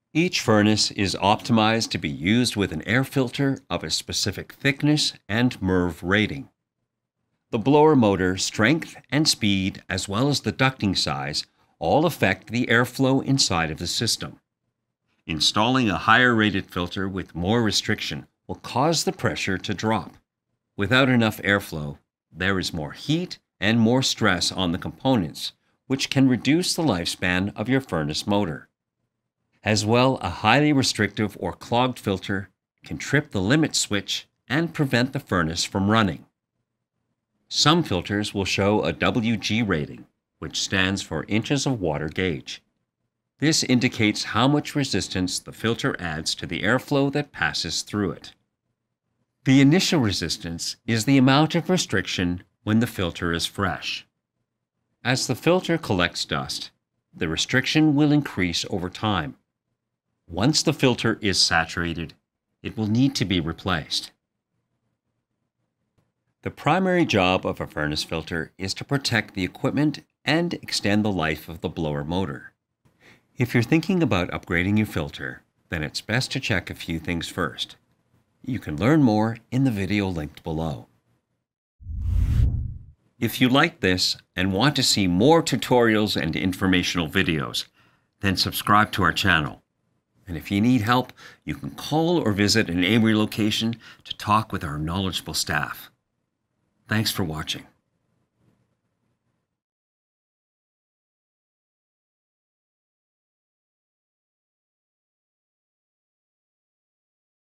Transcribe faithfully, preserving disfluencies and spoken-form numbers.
Each furnace is optimized to be used with an air filter of a specific thickness and M R V rating. The blower motor strength and speed, as well as the ducting size, all affect the airflow inside of the system. Installing a higher rated filter with more restriction will cause the pressure to drop. Without enough airflow, there is more heat and more stress on the components, which can reduce the lifespan of your furnace motor. As well, a highly restrictive or clogged filter can trip the limit switch and prevent the furnace from running. Some filters will show a W G rating, which stands for inches of water gauge. This indicates how much resistance the filter adds to the airflow that passes through it. The initial resistance is the amount of restriction when the filter is fresh. As the filter collects dust, the restriction will increase over time. Once the filter is saturated, it will need to be replaced. The primary job of a furnace filter is to protect the equipment and extend the life of the blower motor. If you're thinking about upgrading your filter, then it's best to check a few things first. You can learn more in the video linked below. If you like this and want to see more tutorials and informational videos, then subscribe to our channel. And if you need help, you can call or visit an AMRE location to talk with our knowledgeable staff. Thanks for watching.